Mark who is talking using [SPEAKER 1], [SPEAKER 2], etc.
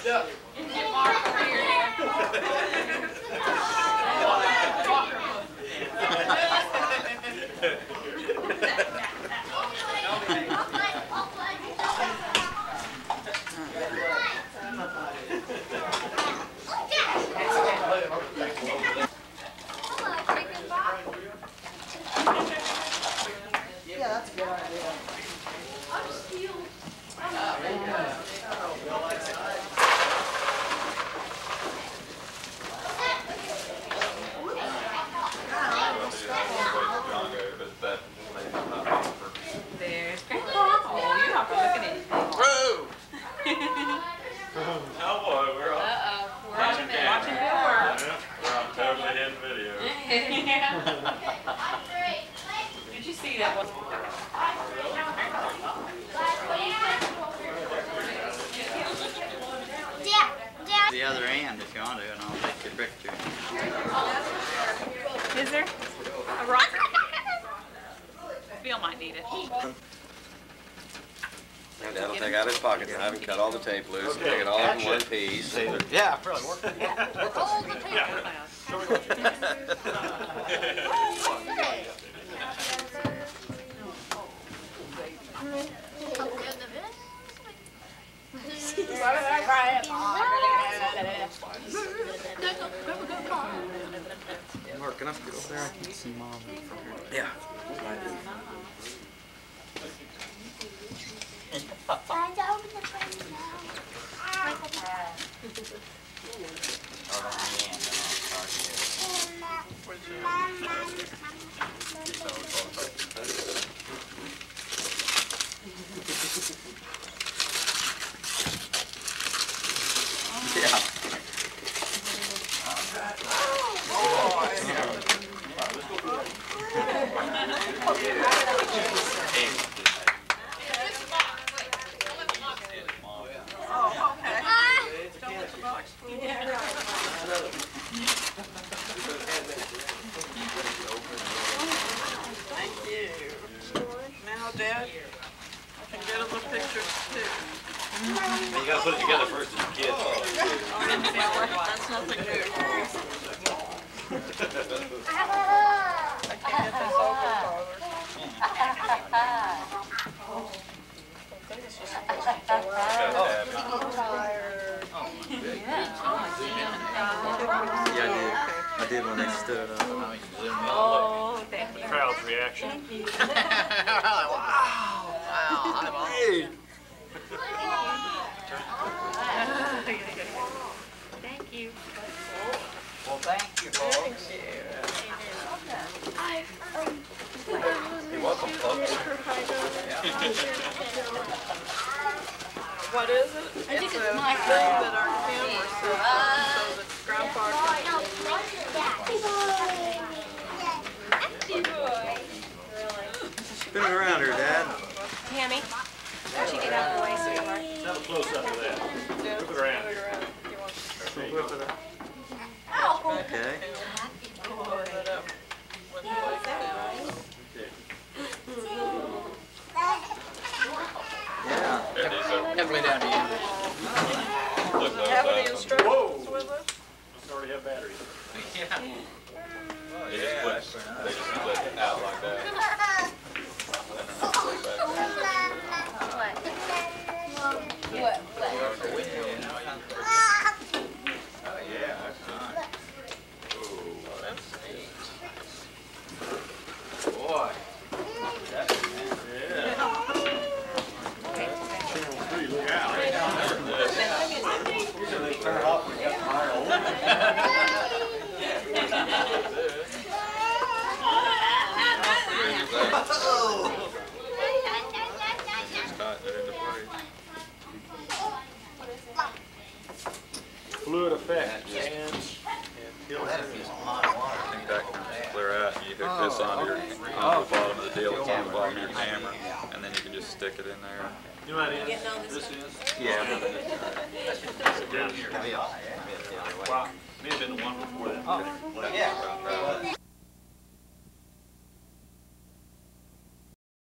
[SPEAKER 1] Yeah.
[SPEAKER 2] Get Mark over here,
[SPEAKER 3] Yeah, that's a good idea.
[SPEAKER 2] There's Grandpa. Oh, you're not looking at anything.
[SPEAKER 1] Whoa! Oh boy, we're on.
[SPEAKER 2] We're watching Bill work.
[SPEAKER 1] We're on totally hidden video.
[SPEAKER 2] Yeah. Did you see that one?
[SPEAKER 4] The other end if you want to, and I'll take your picture.
[SPEAKER 2] Is there a rocker? Bill might need it.
[SPEAKER 5] Dad'll take out his pockets. I haven't cut all the tape loose. Take it all in one piece.
[SPEAKER 1] Yeah, really work.
[SPEAKER 4] Mark, can I get over there? I can see Mom from here.
[SPEAKER 5] Yeah.
[SPEAKER 3] Now, Dad, I can get a little pictures too.
[SPEAKER 1] You gotta put it together first as a kid.
[SPEAKER 3] That's nothing new. I can get this over farther.
[SPEAKER 4] Yeah, I did when they stood up.
[SPEAKER 2] Oh, thank you.
[SPEAKER 1] Crowd's reaction.
[SPEAKER 5] Hey!
[SPEAKER 2] Thank you.
[SPEAKER 4] Well, thank you, folks.
[SPEAKER 1] You're welcome, folks.
[SPEAKER 3] What is it? It's a thing that our camera sits on so that Grandpa
[SPEAKER 4] Spin it around her, Dad.
[SPEAKER 2] Tammy, why'd you get out of the way, sweetheart?
[SPEAKER 1] Have a close up of that.
[SPEAKER 3] can
[SPEAKER 1] Flip it around.
[SPEAKER 4] Whip it up. Okay.
[SPEAKER 3] hold it up with the leg down.
[SPEAKER 4] Yeah.
[SPEAKER 1] There it is.
[SPEAKER 4] Halfway down to you.
[SPEAKER 1] Look, those,
[SPEAKER 3] Have the instructions with us?
[SPEAKER 1] Must already have batteries.
[SPEAKER 4] Yeah.
[SPEAKER 1] They just split it out like that.
[SPEAKER 4] Boy.
[SPEAKER 1] Fluid effect and he'll have think that can clear out. You hook this onto the bottom of the deal, it's on the bottom of your camera, and then you can just stick it in there. You know what it is? This is?
[SPEAKER 4] Yeah.
[SPEAKER 1] Well, may have been the one before that.
[SPEAKER 4] Yeah.